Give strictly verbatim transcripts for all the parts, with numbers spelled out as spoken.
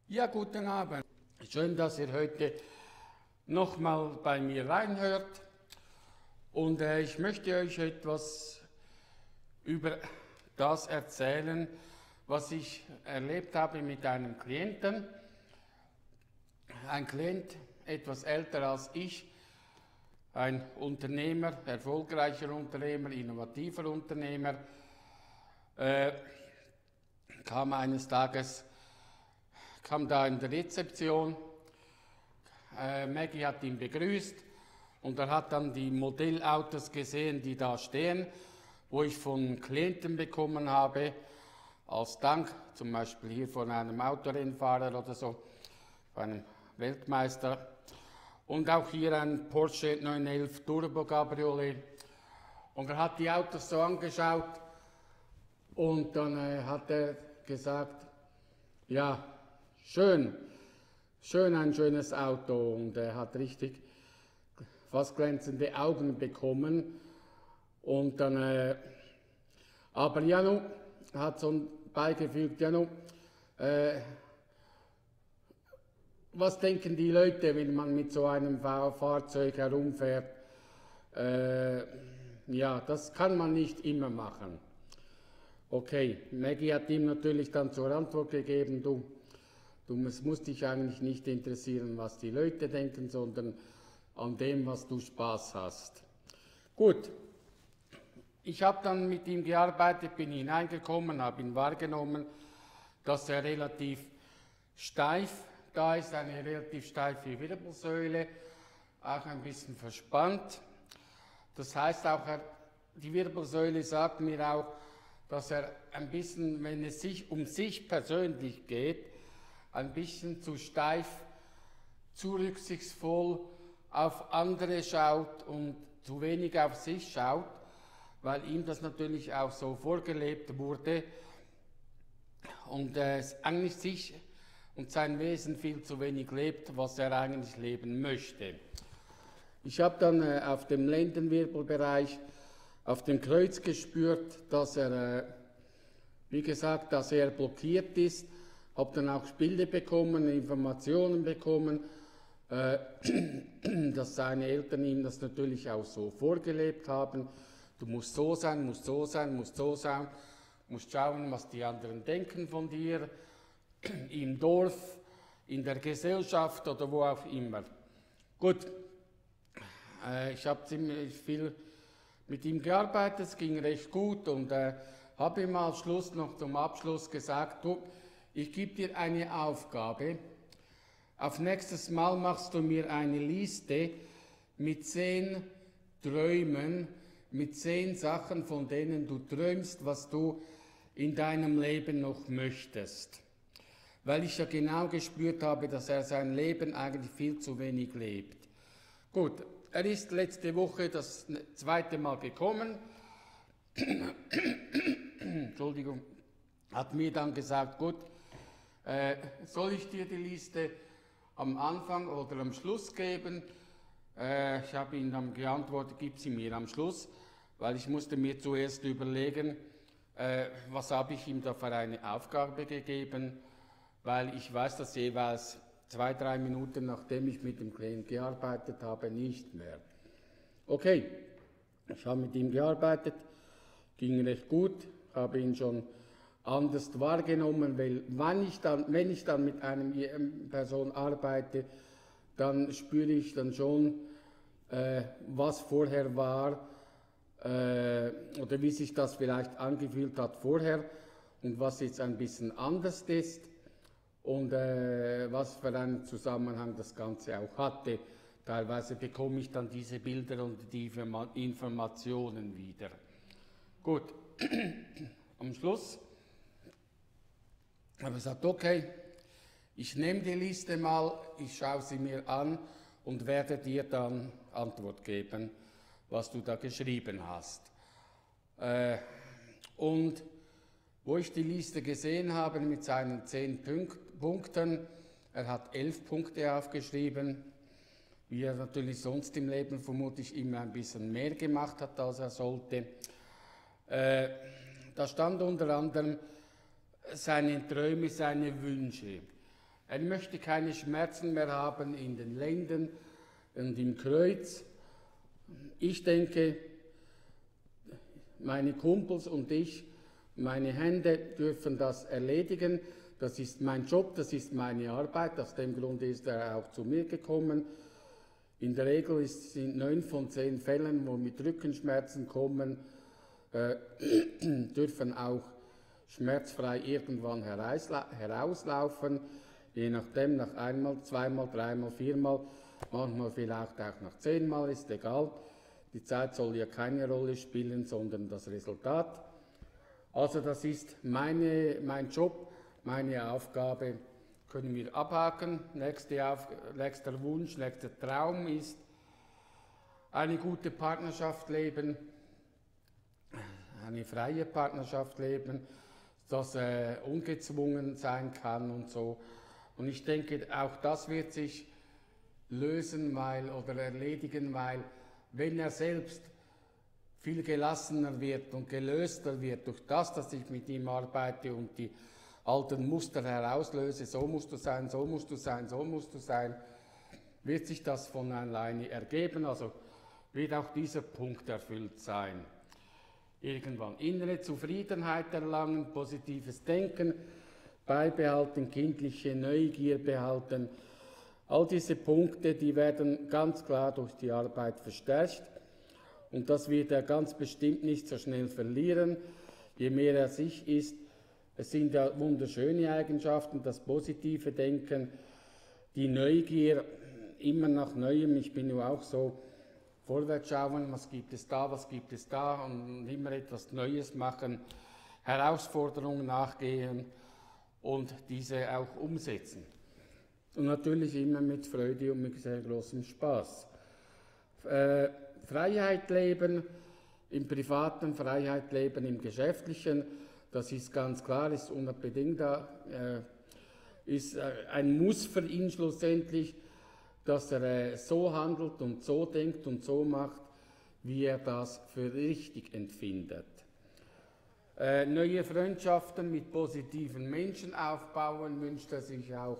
Ja, guten Abend. Schön, dass ihr heute nochmal bei mir reinhört. Und äh, ich möchte euch etwas über das erzählen, was ich erlebt habe mit einem Klienten. Ein Klient, etwas älter als ich, ein Unternehmer, erfolgreicher Unternehmer, innovativer Unternehmer, äh, kam eines Tages kam da in der Rezeption, äh, Maggie hat ihn begrüßt und er hat dann die Modellautos gesehen, die da stehen, wo ich von Klienten bekommen habe, als Dank, zum Beispiel hier von einem Autorennfahrer oder so, von einem Weltmeister. Und auch hier ein Porsche neunhundertelf Turbo Cabriolet. Und er hat die Autos so angeschaut und dann äh, hat er gesagt, ja, schön, schön ein schönes Auto, und er hat richtig fast glänzende Augen bekommen. Und dann, äh, aber ja, nu, hat so beigefügt, ja, nu, äh, was denken die Leute, wenn man mit so einem Fahrzeug herumfährt? Äh, ja, das kann man nicht immer machen. Okay, Maggie hat ihm natürlich dann zur Antwort gegeben, du, Du, es muss dich eigentlich nicht interessieren, was die Leute denken, sondern an dem, was du Spaß hast. Gut, ich habe dann mit ihm gearbeitet, bin hineingekommen, habe ihn wahrgenommen, dass er relativ steif da ist, eine relativ steife Wirbelsäule, auch ein bisschen verspannt. Das heißt auch, er, die Wirbelsäule sagt mir auch, dass er ein bisschen, wenn es sich um sich persönlich geht, ein bisschen zu steif, zu rücksichtsvoll auf andere schaut und zu wenig auf sich schaut, weil ihm das natürlich auch so vorgelebt wurde und er äh, eigentlich sich und sein Wesen viel zu wenig lebt, was er eigentlich leben möchte. Ich habe dann äh, auf dem Lendenwirbelbereich, auf dem Kreuz gespürt, dass er, äh, wie gesagt, dass er blockiert ist. Habe dann auch Bilder bekommen, Informationen bekommen, äh, dass seine Eltern ihm das natürlich auch so vorgelebt haben. Du musst so sein, musst so sein, musst so sein, musst schauen, was die anderen denken von dir, im Dorf, in der Gesellschaft oder wo auch immer. Gut, äh, ich habe ziemlich viel mit ihm gearbeitet, es ging recht gut und äh, habe ihm am Schluss noch zum Abschluss gesagt, du, ich gebe dir eine Aufgabe. Auf nächstes Mal machst du mir eine Liste mit zehn Träumen, mit zehn Sachen, von denen du träumst, was du in deinem Leben noch möchtest. Weil ich ja genau gespürt habe, dass er sein Leben eigentlich viel zu wenig lebt. Gut, er ist letzte Woche das zweite Mal gekommen. Entschuldigung, hat mir dann gesagt, gut, Äh, soll ich dir die Liste am Anfang oder am Schluss geben? Äh, ich habe ihm dann geantwortet, gib sie mir am Schluss, weil ich musste mir zuerst überlegen, äh, was habe ich ihm da für eine Aufgabe gegeben, weil ich weiß das jeweils zwei, drei Minuten, nachdem ich mit dem Klient gearbeitet habe, nicht mehr. Okay, ich habe mit ihm gearbeitet, ging recht gut, habe ihn schon anders wahrgenommen, weil wenn ich dann, wenn ich dann mit einer Person arbeite, dann spüre ich dann schon, äh, was vorher war äh, oder wie sich das vielleicht angefühlt hat vorher und was jetzt ein bisschen anders ist und äh, was für einen Zusammenhang das Ganze auch hatte. Teilweise bekomme ich dann diese Bilder und die Informationen wieder. Gut, am Schluss habe ich gesagt, okay, ich nehme die Liste mal, ich schaue sie mir an und werde dir dann Antwort geben, was du da geschrieben hast. Äh, und wo ich die Liste gesehen habe mit seinen zehn Punk- Punkten, er hat elf Punkte aufgeschrieben, wie er natürlich sonst im Leben vermutlich immer ein bisschen mehr gemacht hat, als er sollte. Äh, da stand unter anderem seine Träume, seine Wünsche. Er möchte keine Schmerzen mehr haben in den Lenden und im Kreuz. Ich denke, meine Kumpels und ich, meine Hände dürfen das erledigen. Das ist mein Job, das ist meine Arbeit. Aus dem Grund ist er auch zu mir gekommen. In der Regel ist, sind neun von zehn Fällen, wo mit Rückenschmerzen kommen, äh, dürfen auch schmerzfrei irgendwann herauslaufen. Je nachdem, nach einmal, zweimal, dreimal, viermal, manchmal vielleicht auch nach zehnmal, ist egal. Die Zeit soll ja keine Rolle spielen, sondern das Resultat. Also das ist meine, mein Job, meine Aufgabe, können wir abhaken. Nächste Auf, nächster Wunsch, nächster Traum ist, eine gute Partnerschaft leben, eine freie Partnerschaft leben, dass äh, ungezwungen sein kann und so. Und ich denke, auch das wird sich lösen weil, oder erledigen, weil wenn er selbst viel gelassener wird und gelöster wird durch das, dass ich mit ihm arbeite und die alten Muster herauslöse, so musst du sein, so musst du sein, so musst du sein, wird sich das von alleine ergeben, also wird auch dieser Punkt erfüllt sein. Irgendwann innere Zufriedenheit erlangen, positives Denken beibehalten, kindliche Neugier behalten. All diese Punkte, die werden ganz klar durch die Arbeit verstärkt und das wird er ganz bestimmt nicht so schnell verlieren, je mehr er sich ist. Es sind ja wunderschöne Eigenschaften, das positive Denken, die Neugier, immer nach Neuem. Ich bin ja auch so, vorwärts schauen, was gibt es da, was gibt es da und immer etwas Neues machen, Herausforderungen nachgehen und diese auch umsetzen. Und natürlich immer mit Freude und mit sehr großem Spaß. Äh, Freiheit leben im Privaten, Freiheit leben im Geschäftlichen, das ist ganz klar, ist unbedingt da, äh, ist äh, ein Muss für ihn schlussendlich, dass er äh, so handelt und so denkt und so macht, wie er das für richtig empfindet. Äh, neue Freundschaften mit positiven Menschen aufbauen wünscht er sich auch.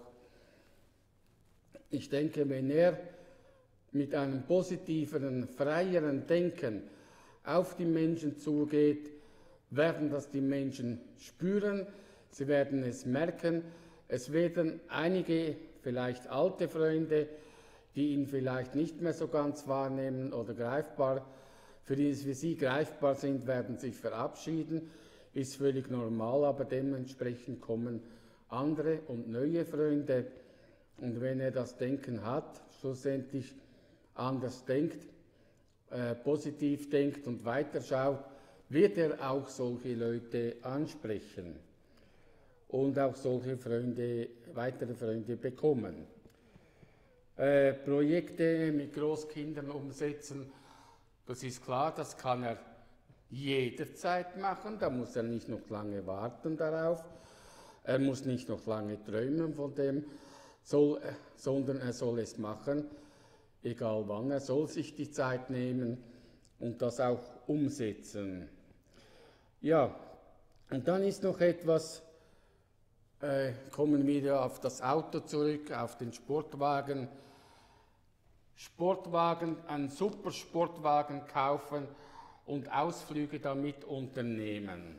Ich denke, wenn er mit einem positiveren, freieren Denken auf die Menschen zugeht, werden das die Menschen spüren, sie werden es merken. Es werden einige, vielleicht alte Freunde, die ihn vielleicht nicht mehr so ganz wahrnehmen oder greifbar, für die es für sie greifbar sind, werden sich verabschieden, ist völlig normal, aber dementsprechend kommen andere und neue Freunde. Und wenn er das Denken hat, schlussendlich anders denkt, äh, positiv denkt und weiterschaut, wird er auch solche Leute ansprechen und auch solche Freunde, weitere Freunde bekommen. Äh, Projekte mit Großkindern umsetzen, das ist klar, das kann er jederzeit machen, da muss er nicht noch lange warten darauf, er muss nicht noch lange träumen von dem, soll, sondern er soll es machen, egal wann, er soll sich die Zeit nehmen und das auch umsetzen. Ja, und dann ist noch etwas, äh, kommen wir auf das Auto zurück, auf den Sportwagen. Sportwagen, einen super Sportwagen kaufen und Ausflüge damit unternehmen.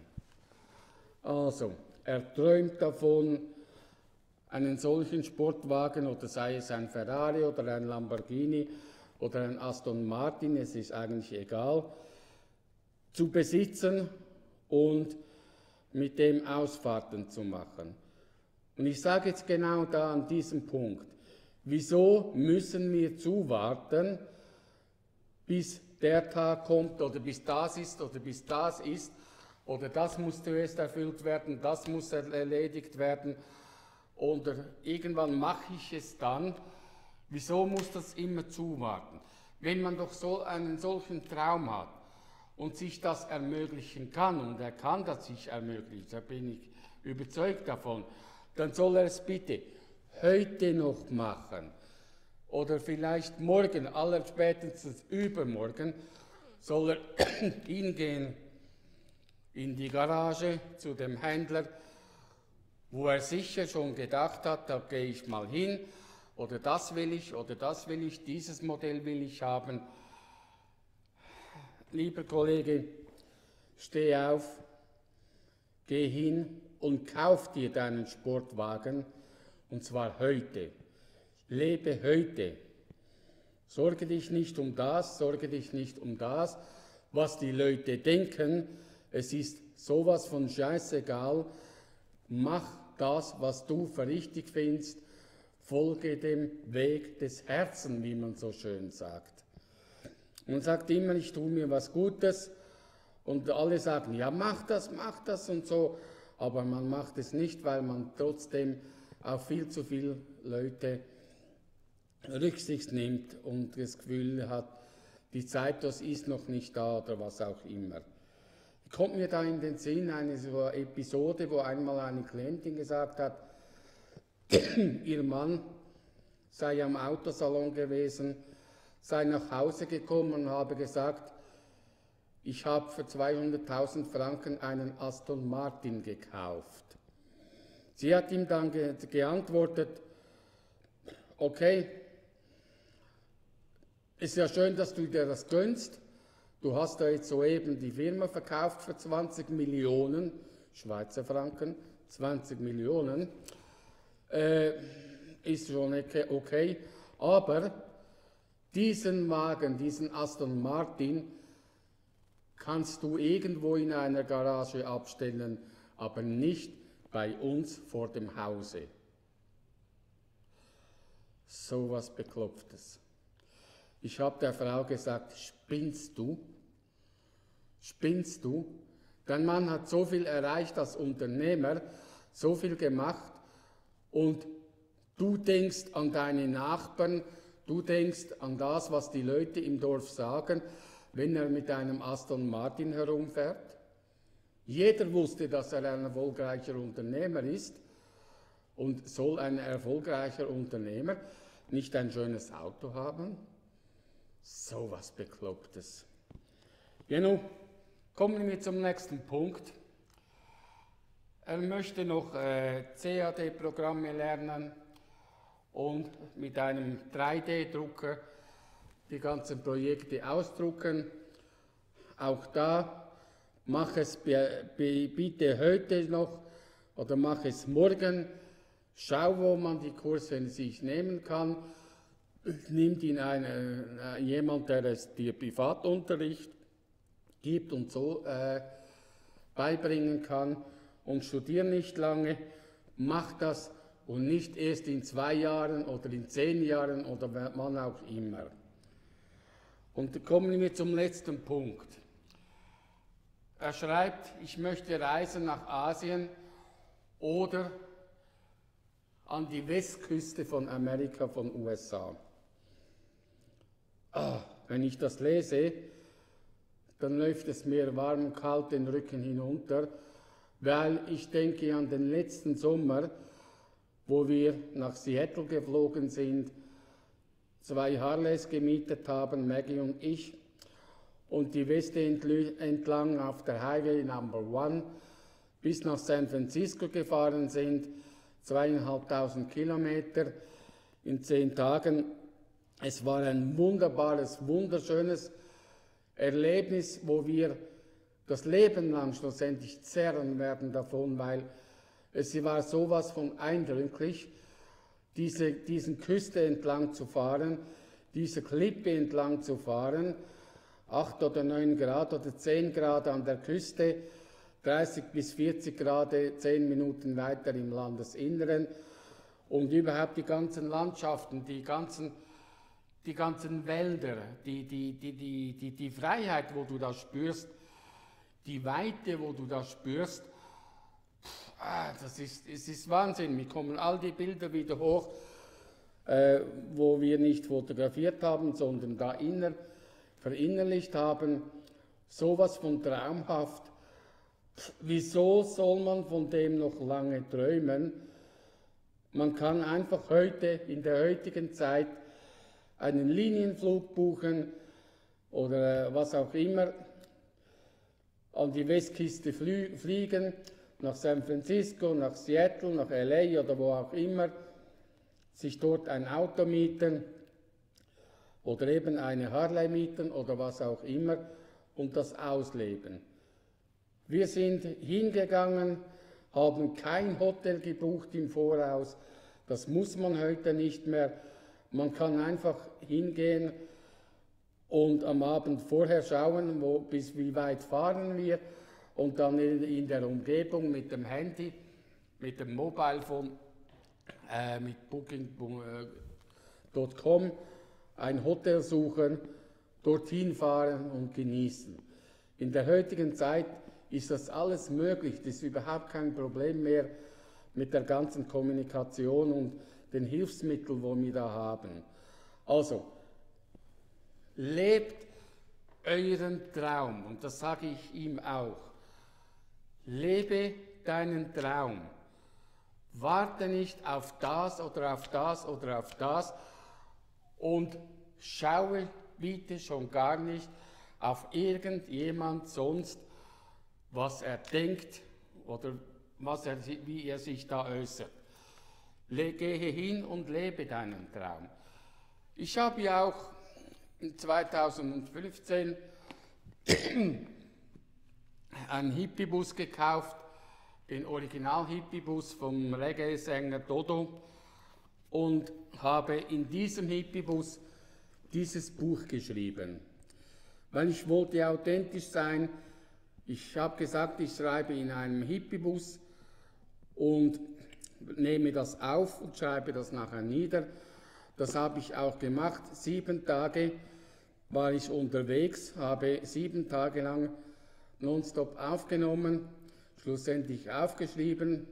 Also, er träumt davon, einen solchen Sportwagen, oder sei es ein Ferrari oder ein Lamborghini oder ein Aston Martin, es ist eigentlich egal, zu besitzen und mit dem Ausfahrten zu machen. Und ich sage jetzt genau da an diesem Punkt, wieso müssen wir zuwarten, bis der Tag kommt oder bis das ist oder bis das ist oder das muss zuerst erfüllt werden, das muss erledigt werden oder irgendwann mache ich es dann. Wieso muss das immer zuwarten? Wenn man doch so einen solchen Traum hat und sich das ermöglichen kann, und er kann das sich ermöglichen, da bin ich überzeugt davon, dann soll er es bitte heute noch machen oder vielleicht morgen, allerspätestens übermorgen, soll er hingehen in die Garage zu dem Händler, wo er sicher schon gedacht hat, da gehe ich mal hin, oder das will ich, oder das will ich, dieses Modell will ich haben. Lieber Kollege, steh auf, geh hin und kauf dir deinen Sportwagen, und zwar heute. Lebe heute. Sorge dich nicht um das, sorge dich nicht um das, was die Leute denken. Es ist sowas von scheißegal. Mach das, was du für richtig findest. Folge dem Weg des Herzens, wie man so schön sagt. Man sagt immer, ich tue mir was Gutes und alle sagen, ja mach das, mach das und so. Aber man macht es nicht, weil man trotzdem auf viel zu viele Leute Rücksicht nimmt und das Gefühl hat, die Zeit, das ist noch nicht da oder was auch immer. Kommt mir da in den Sinn eine so Episode, wo einmal eine Klientin gesagt hat, ihr Mann sei am Autosalon gewesen, sei nach Hause gekommen und habe gesagt, ich habe für zweihunderttausend Franken einen Aston Martin gekauft. Sie hat ihm dann ge geantwortet, okay, ist ja schön, dass du dir das gönnst. Du hast da jetzt soeben die Firma verkauft für zwanzig Millionen Schweizer Franken, zwanzig Millionen, äh, ist schon okay, aber diesen Wagen, diesen Aston Martin, kannst du irgendwo in einer Garage abstellen, aber nicht bei uns vor dem Hause. So was Beklopptes. Ich habe der Frau gesagt, spinnst du? Spinnst du? Dein Mann hat so viel erreicht als Unternehmer, so viel gemacht und du denkst an deine Nachbarn, du denkst an das, was die Leute im Dorf sagen, wenn er mit einem Aston Martin herumfährt. Jeder wusste, dass er ein erfolgreicher Unternehmer ist und soll ein erfolgreicher Unternehmer nicht ein schönes Auto haben? So was Beklopptes. Genau, kommen wir zum nächsten Punkt. Er möchte noch äh, C A D-Programme lernen und mit einem drei D Drucker die ganzen Projekte ausdrucken. Auch da, mach es bitte heute noch oder mach es morgen. Schau, wo man die Kurse sich nehmen kann. Nimmt ihn eine, jemand, der es dir Privatunterricht gibt und so äh, beibringen kann. Und studier nicht lange, mach das und nicht erst in zwei Jahren oder in zehn Jahren oder wann auch immer. Und kommen wir zum letzten Punkt. Er schreibt, ich möchte reisen nach Asien oder an die Westküste von Amerika, von U S A. Ah, wenn ich das lese, dann läuft es mir warm und kalt den Rücken hinunter, weil ich denke an den letzten Sommer, wo wir nach Seattle geflogen sind, zwei Harleys gemietet haben, Maggie und ich, und die Weste entlang auf der Highway Number One bis nach San Francisco gefahren sind, zweieinhalbtausend Kilometer in zehn Tagen. Es war ein wunderbares, wunderschönes Erlebnis, wo wir das Leben lang schlussendlich zehren werden davon, weil es war sowas von eindrücklich, diese diesen Küste entlang zu fahren, diese Klippe entlang zu fahren, acht oder neun Grad oder zehn Grad an der Küste, dreißig bis vierzig Grad, zehn Minuten weiter im Landesinneren und überhaupt die ganzen Landschaften, die ganzen, die ganzen Wälder, die, die, die, die, die, die Freiheit, wo du das spürst, die Weite, wo du das spürst, ah, das ist, es ist Wahnsinn. Mir kommen all die Bilder wieder hoch, äh, wo wir nicht fotografiert haben, sondern da inner, verinnerlicht haben. Sowas von traumhaft. Wieso soll man von dem noch lange träumen? Man kann einfach heute, in der heutigen Zeit, einen Linienflug buchen oder was auch immer, an die Westküste fliegen, nach San Francisco, nach Seattle, nach L A oder wo auch immer, sich dort ein Auto mieten oder eben eine Harley mieten oder was auch immer und das ausleben. Wir sind hingegangen, haben kein Hotel gebucht im Voraus, das muss man heute nicht mehr. Man kann einfach hingehen und am Abend vorher schauen, wo, bis wie weit fahren wir und dann in, in der Umgebung mit dem Handy, mit dem Mobilephone, äh, mit booking punkt com ein Hotel suchen, dorthin fahren und genießen. In der heutigen Zeit ist das alles möglich, das ist überhaupt kein Problem mehr mit der ganzen Kommunikation und den Hilfsmitteln, die wir da haben. Also, lebt euren Traum, und das sage ich ihm auch. Lebe deinen Traum. Warte nicht auf das oder auf das oder auf das und schaue bitte schon gar nicht auf irgendjemand sonst, was er denkt oder was er, wie er sich da äußert. Le, gehe hin und lebe deinen Traum. Ich habe ja auch zweitausendfünfzehn einen Hippiebus gekauft, den Original-Hippiebus vom Reggae-Sänger Dodo, und habe in diesem Hippiebus dieses Buch geschrieben. Weil ich wollte authentisch sein. Ich habe gesagt, ich schreibe in einem Hippiebus und nehme das auf und schreibe das nachher nieder. Das habe ich auch gemacht. Sieben Tage war ich unterwegs, habe sieben Tage lang nonstop aufgenommen, schlussendlich aufgeschrieben.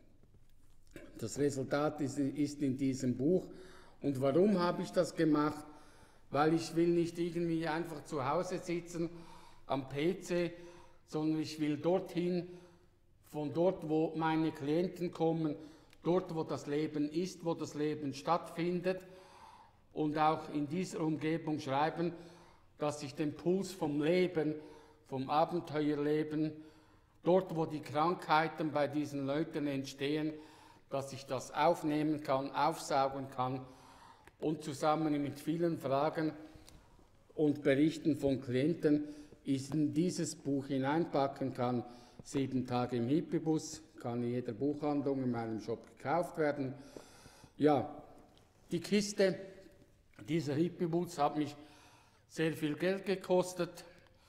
Das Resultat ist, ist in diesem Buch. Und warum habe ich das gemacht? Weil ich will nicht irgendwie einfach zu Hause sitzen am P C, sondern ich will dorthin, von dort, wo meine Klienten kommen, dort, wo das Leben ist, wo das Leben stattfindet, und auch in dieser Umgebung schreiben, dass ich den Puls vom Leben, vom Abenteuerleben, dort, wo die Krankheiten bei diesen Leuten entstehen, dass ich das aufnehmen kann, aufsaugen kann und zusammen mit vielen Fragen und Berichten von Klienten in dieses Buch hineinpacken kann. Sieben Tage im Hippiebus, kann in jeder Buchhandlung in meinem Shop gekauft werden. Ja, die Kiste, dieser Hippiebus hat mich sehr viel Geld gekostet.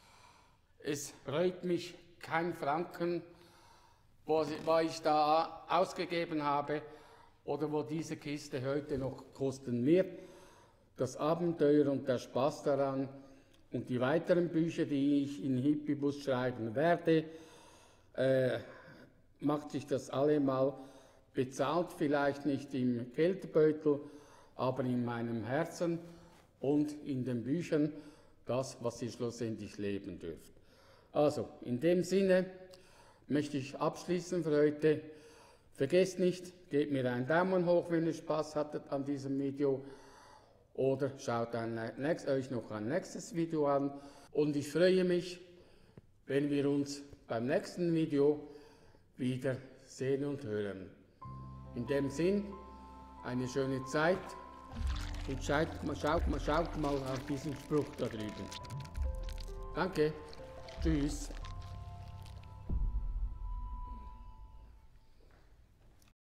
Es reut mich kein Franken, was ich da ausgegeben habe oder wo diese Kiste heute noch kosten wird. Das Abenteuer und der Spaß daran und die weiteren Bücher, die ich in Hippiebus schreiben werde, äh, macht sich das allemal bezahlt, vielleicht nicht im Geldbeutel, aber in meinem Herzen und in den Büchern, das, was ihr schlussendlich leben dürft. Also, in dem Sinne möchte ich abschließen für heute. Vergesst nicht, gebt mir einen Daumen hoch, wenn ihr Spaß hattet an diesem Video, oder schaut ein, euch noch ein nächstes Video an. Und ich freue mich, wenn wir uns beim nächsten Video wieder sehen und hören. In dem Sinn, eine schöne Zeit, und schaut, schaut, schaut mal auf diesen Spruch da drüben. Danke, tschüss.